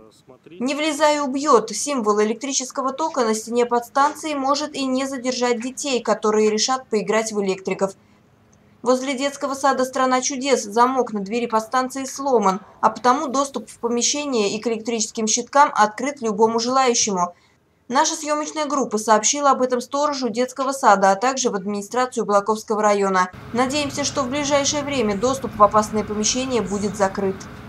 «Не влезай, убьет» – символ электрического тока на стене подстанции может и не задержать детей, которые решат поиграть в электриков. Возле детского сада «Страна чудес» замок на двери подстанции сломан, а потому доступ в помещение и к электрическим щиткам открыт любому желающему. Наша съемочная группа сообщила об этом сторожу детского сада, а также в администрацию Балаковского района. Надеемся, что в ближайшее время доступ в опасное помещение будет закрыт.